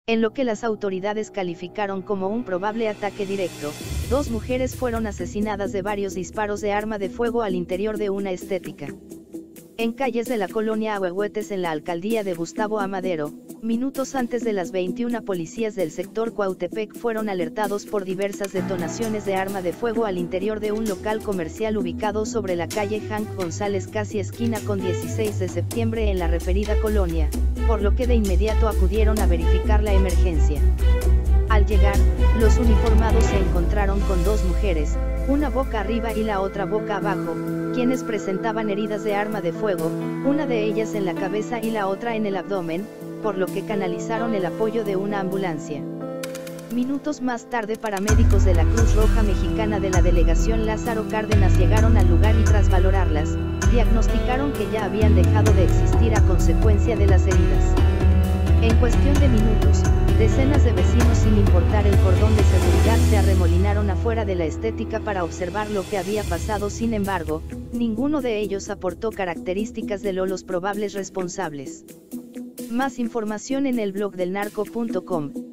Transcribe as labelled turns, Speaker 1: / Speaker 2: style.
Speaker 1: En lo que las autoridades calificaron como un probable ataque directo, 2 mujeres fueron asesinadas de varios disparos de arma de fuego al interior de una estética. En calles de la colonia Ahuehuetes en la alcaldía de Gustavo Amadero, minutos antes de las 21 policías del sector Cuautepec fueron alertados por diversas detonaciones de arma de fuego al interior de un local comercial ubicado sobre la calle Hank González casi esquina con 16 de septiembre en la referida colonia, por lo que de inmediato acudieron a verificar la emergencia. Al llegar, los uniformados se encontraron con 2 mujeres, una boca arriba y la otra boca abajo, quienes presentaban heridas de arma de fuego, una de ellas en la cabeza y la otra en el abdomen, por lo que canalizaron el apoyo de una ambulancia. Minutos más tarde paramédicos de la Cruz Roja Mexicana de la delegación Lázaro Cárdenas llegaron al lugar y tras valorarlas, diagnosticaron que ya habían dejado de existir a consecuencia de las heridas. En cuestión de minutos, decenas de vecinos sin importar el cordón de seguridad se arremolinaron afuera de la estética para observar lo que había pasado. Sin embargo, ninguno de ellos aportó características de los probables responsables. Más información en el blog del narco.com.